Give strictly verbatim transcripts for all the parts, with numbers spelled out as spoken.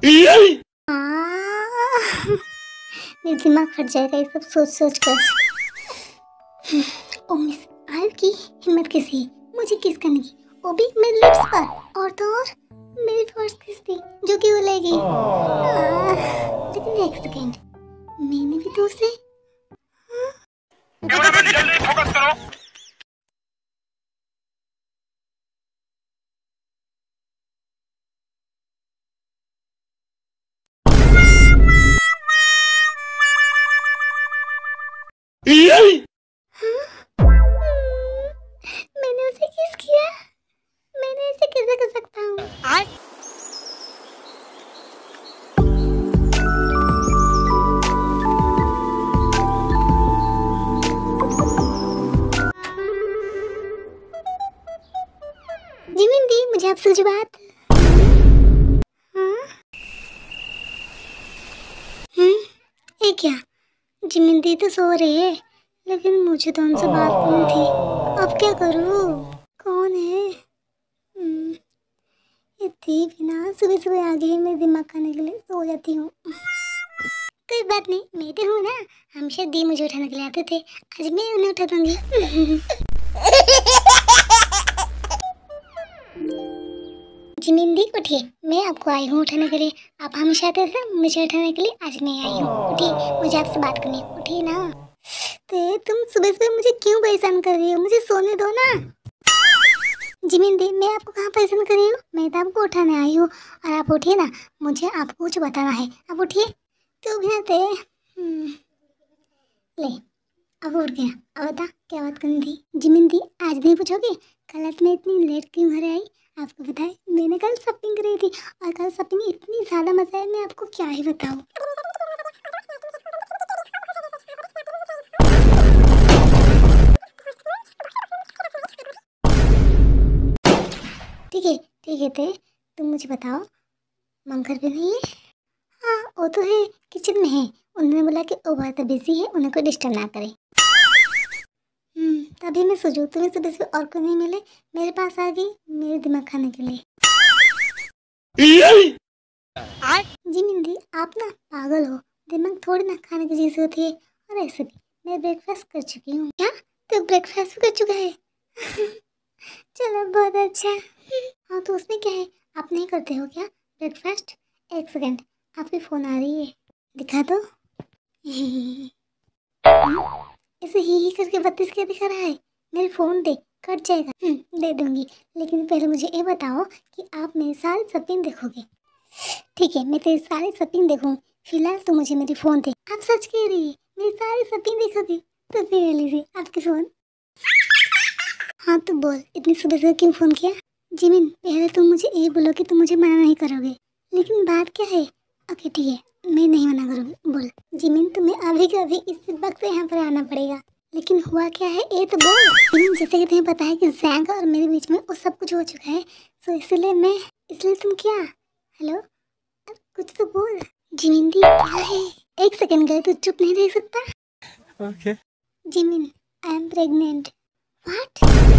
मेरा दिमाग फट जाएगा ये सब सोच सोच कर। ओ मिस आयल की हिम्मत कैसी, मुझे किस करने की, वो भी मेरे लिप्स पर, और तो और मेरी फर्स्ट किस थी जो कि वो ले गई। लेकिन एक सेकेंड, मैंने भी तो उसे जल्दी फोकस करो। मैंने उसे किस किया, मैंने इसे कैसे कर सकता हूँ। जिमिन दी, मुझे आपसे कुछ बात। हाँ हम्म ये क्या, जिमिन दी तो सो रही है लेकिन मुझे तो उनसे बात करनी थी। अब क्या करूँ, कौन है। हम्म, ये थी बिना सुबह सुबह आ गई मेरे दिमाग खाने के लिए, सो जाती हूँ। कोई बात नहीं, मैं तो हूँ ना, हमेशा दी मुझे उठाने के लिए आते थे, आज मैं उन्हें उठा दूंगी। जिमिन दी उठिए, मैं आपको आई हूँ उठाने के लिए। आप हमेशा आते थे मुझे उठाने के लिए, आज मैं आई हूँ। उठिए, मुझे आपसे बात करनी है, उठिए ना। तो तुम सुबह सुबह मुझे क्यों परेशान कर रही हो, मुझे सोने दो ना। जिमिन दी, मैं आपको कहाँ परेशान कर रही हूँ, मैं तो आपको उठाने आई हूँ। और आप उठिए ना, मुझे आपको कुछ बताना है। आप उठिए। तो भी थे ले, अब उठ गया। अब बता क्या बात करनी थी। जिमिन दी, आज नहीं पूछोगे कल रात में इतनी लेट क्यों घर आई। आपको पता है मैंने कल शॉपिंग करी थी, और कल शॉपिंग में इतनी ज़्यादा मजा है, मैं आपको क्या ही बताऊँ। ठीक है ठीक है, थे तुम मुझे बताओ, मम घर पे नहीं है। हाँ वो तो है, किचन में है। उन्होंने बोला कि वो बहुत बिजी है, उन्हें कोई डिस्टर्ब ना करे। हम्म तभी मैं सोचूं तुम्हें सुबह से और कोई नहीं मिले, मेरे पास आ गई मेरे दिमाग खाने के लिए। जिमिन दी, आप ना पागल हो, दिमाग थोड़ी ना खाने की चीज़ होती है। और ऐसे भी मैं ब्रेकफास्ट कर चुकी हूँ। क्या तो ब्रेकफास्ट भी कर चुका है। चलो बहुत अच्छा। हाँ तो उसमें क्या है, आप नहीं करते हो क्या ब्रेकफास्ट। एक सेकंड, आपकी फ़ोन आ रही है, दिखा दो। ऐसे ही ही करके बत्तीस क्या दिखा रहा है, मेरे फ़ोन दे, कट जाएगा। हम्म दे दूंगी, लेकिन पहले मुझे ये बताओ कि आप मेरी सारी शॉपिंग देखोगे। ठीक है, मैं तेरी सारी शॉपिंग देखूँ, फिलहाल तो मुझे मेरी फ़ोन दे। आप सच कह रही है, मेरी सारी शॉपिंग देखोगे, तो फिर ले लीजिए आपकी फ़ोन। हाँ तो बोल, इतनी सुबह सुबह क्यों फ़ोन किया। जिमिन, पहले तुम मुझे ये बोलो कि तुम मुझे मना नहीं करोगे, लेकिन बात क्या है। ओके ठीक है, मैं नहीं मना करूँगी, बोल। जिमिन, तुम्हें अभी के अभी इस वक्त से यहाँ पर आना पड़ेगा, लेकिन हुआ क्या है ये तो बोल। जिमिन, जैसे कि तुम्हें पता है कि जैंग और मेरे बीच में वो सब कुछ हो चुका है, तो इसलिए मैं इसलिए तुम क्या, हेलो कुछ तो बोल। जिमिन दी, क्या है, एक सेकंड गए तो चुप नहीं रह सकता। Okay Jimin, I am pregnant. What.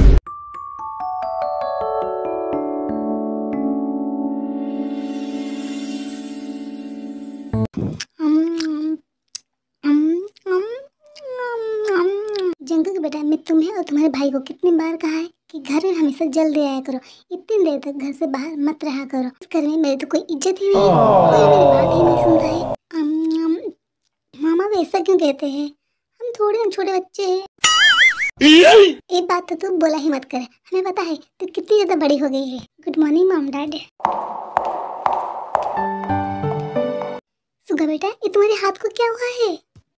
जंगल बेटा, मैं तुम्हें और तुम्हारे भाई को कितनी बार कहा है कि घर में हमेशा जल्दी आया करो, इतनी देर तक घर से बाहर मत रहा करो। इस घर में मेरी तो कोई इज्जत ही नहीं है, कोई मेरी बात ही नहीं सुनता है। अम, अम, मामा भी ऐसा क्यों कहते हैं, हम थोड़े हम छोटे बच्चे हैं। एक बात तो तू बोला ही मत कर, हमें पता है तू कितनी ज्यादा बड़ी हो गई है। Good morning mom dad. Suga बेटा, ये तुम्हारे हाथ को क्या हुआ है।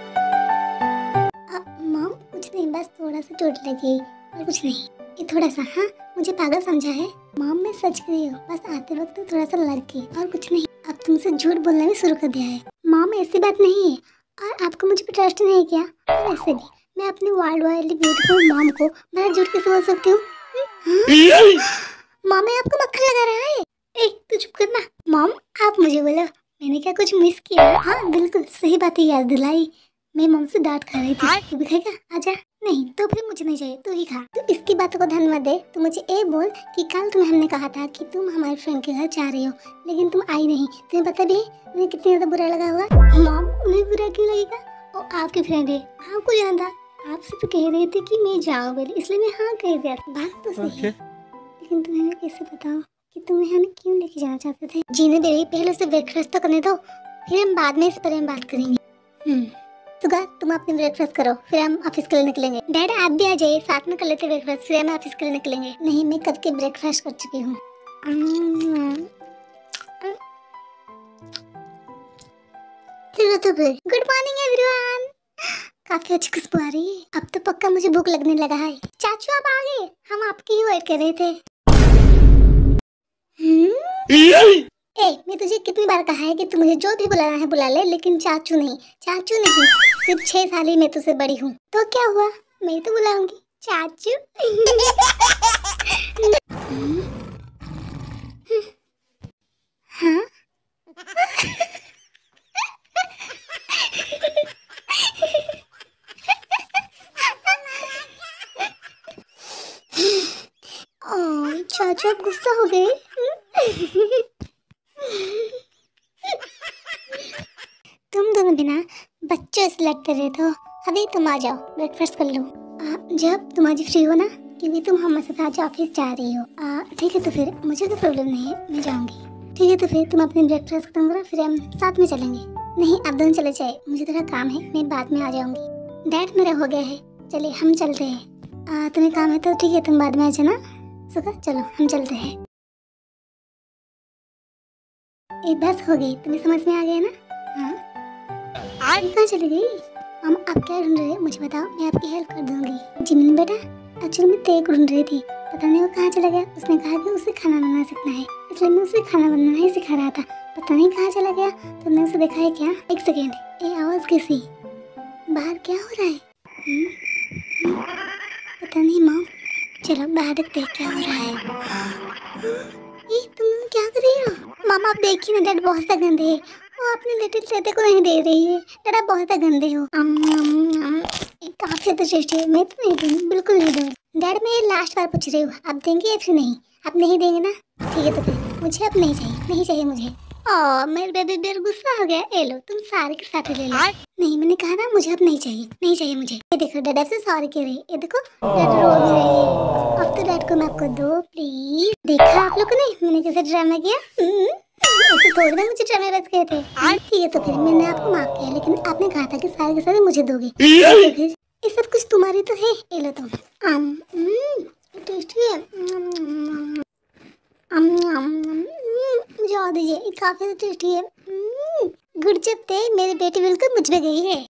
मॉम कुछ नहीं, बस थोड़ा सा चोट लगी और कुछ नहीं, ये थोड़ा सा। हाँ मुझे पागल समझा है। मॉम मैं सच कह रही हूँ, बस आते वक्त थोड़ा सा लड़की और कुछ नहीं। अब तुमसे झूठ बोलना भी शुरू कर दिया है। मॉम ऐसी बात नहीं है, और आपको मुझ पर ट्रस्ट नहीं किया। और ऐसे भी मैं अपनी वर्ल्ड वाइडली ब्यूटीफुल मॉम को मैं झूठ कैसे बोल सकती हूँ। मॉम मैं आपको मक्खन लगा रहा है। ए तू चुप करना। मॉम आप मुझे बोलो, मैंने क्या कुछ मिस किया। हाँ बिल्कुल सही बात है, याद दिलाई। मैं मम से डांट खा रही थी। तू भी खाएगा? आजा। नहीं तो फिर मुझे नहीं चाहिए, तू ही खा। तो इसकी बातों को ध्यान मत दे। तू मुझे ये बोल कि कल तुम्हें हमने कहा था कि तुम हमारे फ्रेंड के घर जा रही हो, लेकिन तुम आई नहीं। तुम्हें पता भी है उन्हें कितनी ज्यादा बुरा लगा होगा। मॉम, उन्हें बुरा क्यों लगेगा? वो आपकी फ्रेंड है, आपको जानता। आप सिर्फ कह रहे थे कि मैं जाऊँ बोले, इसलिए मैं हाँ कह दिया। बात तो सही है, लेकिन तुम्हें मैं कैसे बताऊँ कि तुम्हें हमें क्यों लेके जाना चाहते थे? जीने दे रही, पहले से ब्रेकफास्ट तो करने दो, फिर हम बाद में इस बारे में बात करेंगे। हम्म सुगा, तुम अपने ब्रेकफास्ट करो, फिर हम ऑफिस के लिए निकलेंगे। डैड आप भी आ जाइए, साथ में कर लेते ब्रेकफास्ट, फिर हम ऑफिस के लिए निकलेंगे। नहीं, मैं कब के ब्रेकफास्ट कर चुकी हूँ। चलो तो फिर गुड मॉर्निंग एवरीवन। काफी अच्छी खुशबू आ रही है, अब तो पक्का मुझे भूख लगने लगा है। चाचू आप आ गए, हम आपकी ही वेट कर रहे थे। हम्म ए, मैं तुझे कितनी बार कहा है कि तू मुझे जो भी बुलाना है बुला ले, लेकिन चाचू नहीं, चाचू नहीं। सिर्फ छह साल ही मैं तुझसे बड़ी हूँ, तो क्या हुआ, मैं तो बुलाऊंगी चाचू। हाँ ओ, चाचू आप गुस्सा हो गए? तुम दोनों बिना बच्चों से लड़ते रहे हो, अभी तुम आ जाओ ब्रेकफास्ट कर लो। आ, जब तुम आज फ्री हो ना, क्योंकि तुम हमारे साथ आज ऑफिस जा रही हो। ठीक है तो फिर मुझे कोई प्रॉब्लम नहीं है, मैं जाऊंगी। ठीक है तो फिर तुम अपने ब्रेकफास्ट खत्म करो, फिर हम साथ में चलेंगे। नहीं आप दोनों चले जाए, मुझे थोड़ा काम है, मैं बाद में आ जाऊंगी। डैड मेरा हो गया है, चलिए हम चलते हैं। आ, तुम्हें काम है तो ठीक है, तुम बाद में आ जाना। सुखा चलो हम चलते हैं। एक बस हो गई, तुम्हें समझ में आ गया ना? हाँ आज कहाँ चली गई? हम आप क्या ढूंढ रहे हैं मुझे बताओ, मैं आपकी हेल्प कर दूंगी। जिमिन बेटा, एक्चुअली मैं तेरे को ढूंढ रही थी, पता नहीं वो कहाँ चला गया। उसने कहा कि उसे खाना बनाना सीखना है, इसलिए मैं उसे खाना बनाना ही सिखा रहा था। पता नहीं कहाँ चला गया, तुमने उसे देखा है क्या? एक सेकेंड, ये आवाज़ कैसी? बाहर क्या हो रहा है? हुँ? हुँ? पता नहीं माँ, चलो बाहर देखते हैं क्या हो रहा है। ये तुम क्या कर रही हो? मामा आप देखिए ना, डैड बहुत सा गंदे है, वो अपने लिटिल चेते को नहीं दे रही है। डैड आप बहुत सा गंदे हो। अम, अम, अम, काफी तो टेस्टी है, मैं तो नहीं दूंगी, बिल्कुल नहीं दूंगी। डैड मैं लास्ट बार पूछ रही हूँ, आप देंगे या फिर नहीं? आप नहीं देंगे ना, ठीक है तो फिर मुझे अब नहीं चाहिए, नहीं चाहिए मुझे। ओ मेरे बेबी बेर गुस्सा हो गया, ए लो तुम सारे के साथ ले लो। नहीं मैंने कहा ना मुझे अब नहीं चाहिए, नहीं चाहिए मुझे। ये देखो डैड से सॉरी कह रही है, ये देखो डैड रो भी रही है। अब तो डैड को मैं आपको दो प्लीज। देखा आप लोग ने मैंने कैसे ड्रामा किया? ऐसे थोड़ी ना मुझे ड्रामे बच गए थे। ठीक है तो फिर मैंने आपको माफ किया, लेकिन आपने कहा था कि सारे के सारे मुझे दोगे, तो फिर ये सब कुछ तुम्हारी तो है, ये लो तुम। आम टेस्टी है, मुझे और दीजिए, ये काफी टेस्टी है। गुड जब थे मेरी बेटी बिल्कुल मुझ पे गई है।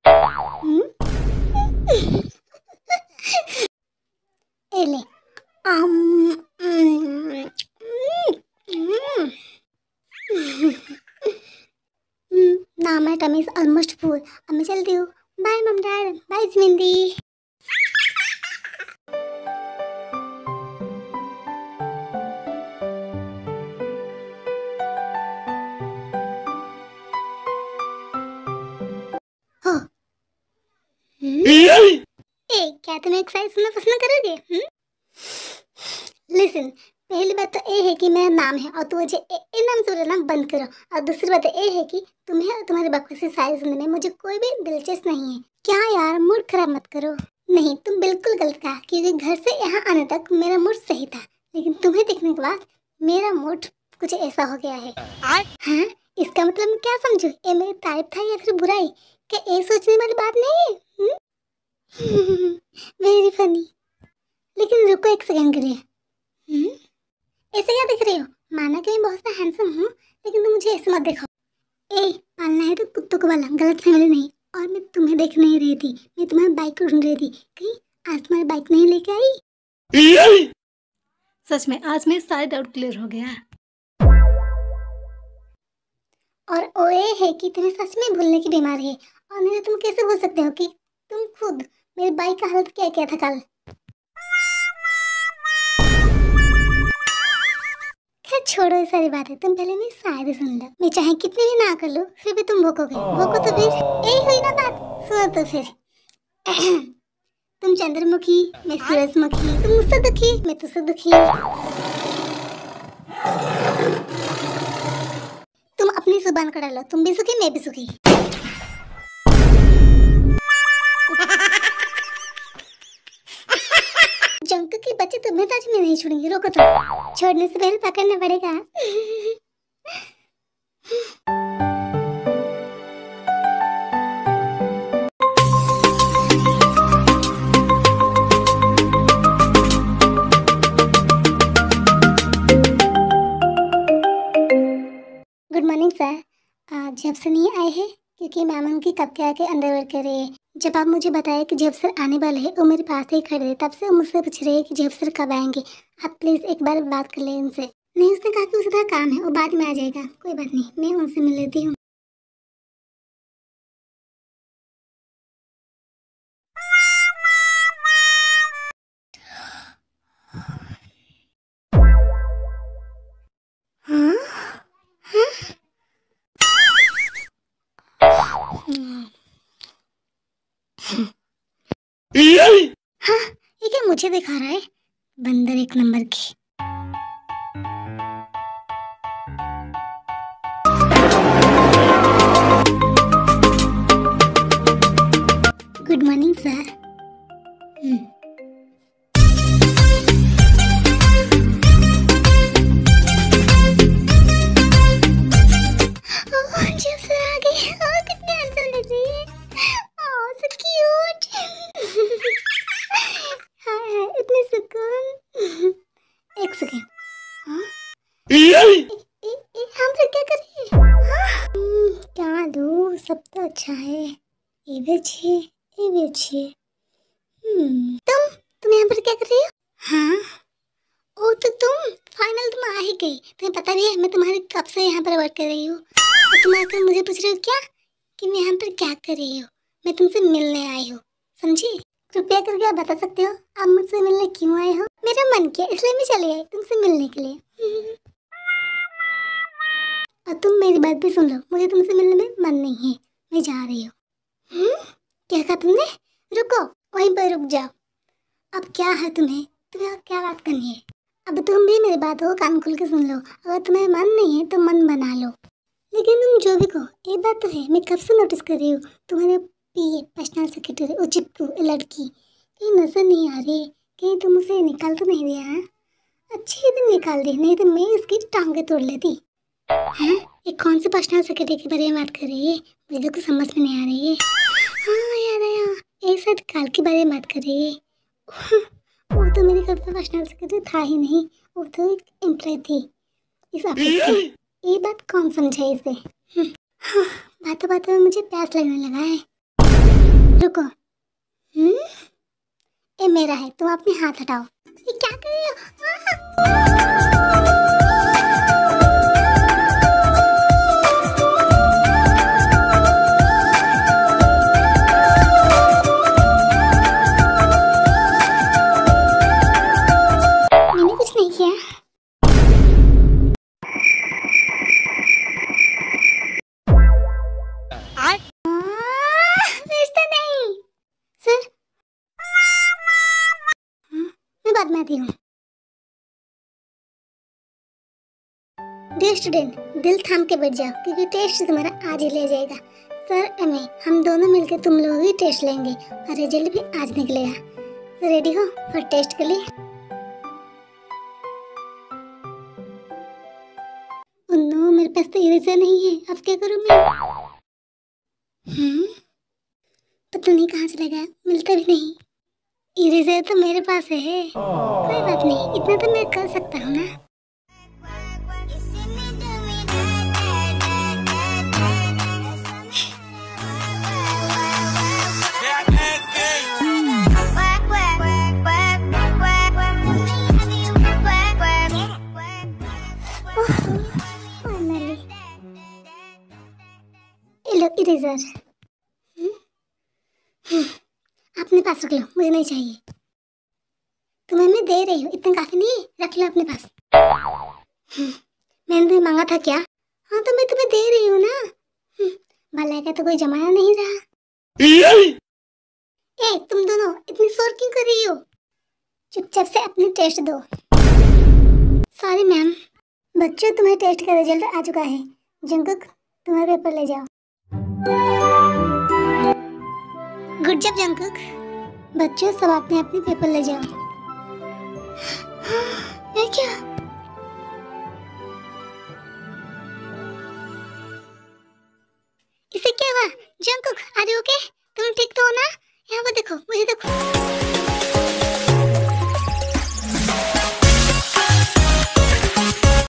ए ले आम ना मैं टमी इज ऑलमोस्ट फुल, अब मैं चलती हूँ। बाय मम डैड, बाय जिमिंदी। हो ए क्या तुम एक्सरसाइज सुनना पसंद करोगे? लिसन, पहली बात तो ये है कि मेरा नाम है और तू मुझे ए, ए नाम से बुलाना बंद करो। और दूसरी बात ये है कि तुम्हें और तुम्हारे बकवासी सारी सुनने में मुझे कोई भी दिलचस्प नहीं है। क्या यार, मूड खराब मत करो। नहीं तुम बिल्कुल गलत कहा, क्योंकि घर से यहाँ आने तक मेरा मूड सही था, लेकिन तुम्हें देखने के बाद मेरा मूड कुछ ऐसा हो गया है। हाँ इसका मतलब मैं क्या समझू, ये मेरी तारीफ था या फिर बुराई? क्या ये सोचने वाली बात नहीं है? Very funny. लेकिन रुको एक सेकंड के लिए, हम्म ऐसे क्या दिख रही हो? माना कि मैं बहुत सा हैंडसम हूँ, लेकिन तुम मुझे ऐसे मत देखो। ए पालना है तो कुत्तों को पालना, गलत फैमिली नहीं। और मैं तुम्हें देख नहीं रही थी, मैं तुम्हारी बाइक को ढूंढ रही थी, कहीं आज तुम्हारी बाइक नहीं लेके आई? सच में आज मेरे सारे डाउट क्लियर हो गया। और वो ये है कि तुम्हें सच में भूलने की बीमारी है, और नहीं तो तुम कैसे भूल सकते हो कि तुम खुद मेरी बाइक का हालत क्या क्या था कल? खैर छोड़ो ये सारी बातें, तुम पहले मेरी शायरी सुन लो। मैं चाहे कितनी भी ना कर लूं, फिर भी तुम भूकोगे। भूको तो फिर यही हुई ना बात। सुनो तो फिर। तुम चंद्रमुखी, मैं सूरजमुखी। तुम मुझसे दुखी, मैं तुझसे दुखी। तुम अपनी जुबान का डालो, तुम भी सुखी मैं भी सुखी। जंक की बच्चे तुम्हें तो आज मैं नहीं छोड़ूंगी। रोको तुम, छोड़ने से पहले पकड़ना पड़ेगा। Good morning sir. आज जब से नहीं आए हैं क्योंकि मैम उनकी कब के आके अंदर वर्क कर रहे हैं। जब आप मुझे बताए कि जब सर आने वाले हैं, वो मेरे पास ही खड़े थे, तब से वो मुझसे पूछ रहे हैं कि जब सर कब आएंगे। आप प्लीज़ एक बार बात कर लें उनसे। नहीं, उसने कहा कि उसका काम है, वो बाद में आ जाएगा। कोई बात नहीं, मैं उनसे मिल लेती हूँ। हाँ? हाँ, ये क्या मुझे दिखा रहा है? बंदर एक नंबर की। Good morning sir. जब सर आ गए, ओह कितने हैंडसम लग रही है। ओह सो क्यूट। हाय हाय, इतने सुकून। एक सेकेंड। हाँ? ए, ए, ए, हम फिर क्या कर रहे हैं? हाँ? हम्म, क्या दूँ, सब तो अच्छा है। ये भी अच्छी है, ये भी अच्छी है। हम्म, तुम तुम यहाँ पर क्या कर रही हो? हाँ? ओ तो तुम फाइनल तुम आ ही गई। तुम्हें पता भी है मैं तुम्हारे कब से यहाँ पर वर्क कर रही हूँ, और तुम आकर मुझे पूछ रहे हो क्या कि मैं यहाँ पर क्या कर रही हूँ। मैं तुमसे मिलने आई हूँ, समझी? कृपया करके आप बता सकते हो आप मुझसे मिलने क्यों आए हो? मेरा मन किया इसलिए मैं चली आई तुमसे मिलने के लिए। और तुम मेरी बात भी सुन लो, मुझे तुमसे मिलने में मन नहीं है, मैं जा रही हूँ। क्या कहा तुमने? रुको, वहीं पर रुक जाओ। अब क्या है तुम्हें तुम्हें क्या बात करनी है? अब तुम भी मेरी बात को कान खोल के सुन लो। अगर तुम्हें मन नहीं है तो मन बना लो। लेकिन तुम जो भी कहो, एक बात तो है, मैं कब से नोटिस कर रही हूँ तुम्हारे पीए पर्सनल सेक्रेटरी वो चिप्पू लड़की कहीं नजर नहीं आ रही। कहीं तुम उसे निकाल तो नहीं दिया? हाँ, अच्छी तुम निकाल दी, नहीं तो मैं इसकी टांगे तोड़ लेती। हैं? ये कौन से पर्सनल सेक्रेटरी के बारे में बात कर रही है? मुझे तो कुछ समझ में नहीं आ रही है। हाँ याद आया, एक साथ काल के बारे में बात कर रही है। वो तो मेरे घर पे पर्सनल सेक्रेटरी था ही नहीं, वो तो एक एम्प्लॉय थी इस ऑफिस की। ये बात कौन समझे इसे? हाँ, बातों बातों में मुझे प्यास लगने लगा है। रुको। हम्म, ये मेरा है, तुम अपने हाथ हटाओ। ये क्या कर रही हो? मैंने कुछ नहीं किया। रिश्ता नहीं सर। मैं बाद में आती हूँ। डियर स्टूडेंट, दिल थाम के बैठ जाओ क्योंकि टेस्ट तुम्हारा आज ही ले जाएगा। सर और मैं हम दोनों मिलकर तुम लोगों की टेस्ट लेंगे और रिजल्ट भी आज निकलेगा। तो रेडी हो फॉर टेस्ट के लिए? ओह नो, मेरे पास तो इरेजर नहीं है, अब क्या करूँ मैं? हम्म, पता नहीं कहाँ चला गया, मिलता भी नहीं। इरेजर तो मेरे पास है। कोई बात नहीं, इतना तो मैं कर सकता हूँ ना। इरेजर अपने पास रख लो, मुझे नहीं चाहिए। तुम्हें मैं दे रही हूँ, इतना काफी नहीं है, रख लो अपने पास। मैंने तुम्हें मांगा था क्या? हाँ तो मैं तुम्हें दे रही हूँ ना। हम्म, भलाई का तो कोई जमाना नहीं रहा। ए तुम दोनों इतनी शोर क्यों कर रही हो? चुपचाप से अपनी टेस्ट दो। Sorry ma'am. बच्चों तुम्हारे टेस्ट का रिजल्ट आ चुका है। जंकुक तुम्हारा पेपर ले जाओ। Good job Jungkook. बच्चों सब अपने अपने पेपर ले जाओ। ये क्या? इसे क्या हुआ? Jungkook are you okay? तुम ठीक तो हो ना? यहाँ पर देखो, मुझे देखो।